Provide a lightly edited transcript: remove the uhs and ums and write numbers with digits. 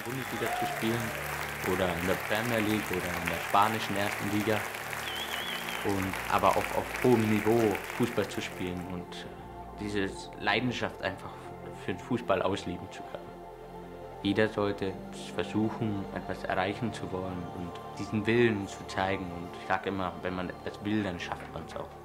Bundesliga zu spielen oder in der Premier League oder in der spanischen ersten Liga. Aber auch auf hohem Niveau Fußball zu spielen und diese Leidenschaft einfach für den Fußball ausleben zu können. Jeder sollte versuchen, etwas erreichen zu wollen und diesen Willen zu zeigen. Und ich sage immer, wenn man etwas will, dann schafft man es auch.